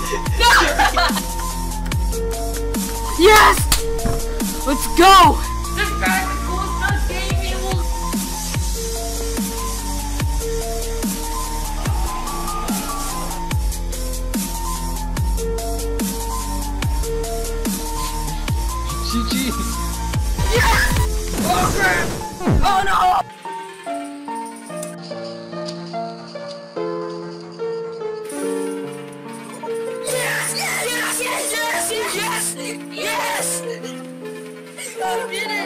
Yes! Let's go! This guy's the coolest nut game you will. GG. Yes! Oh crap! Oh no! Yes! Yes! Yes! Yes! Yes! Yes! I did it!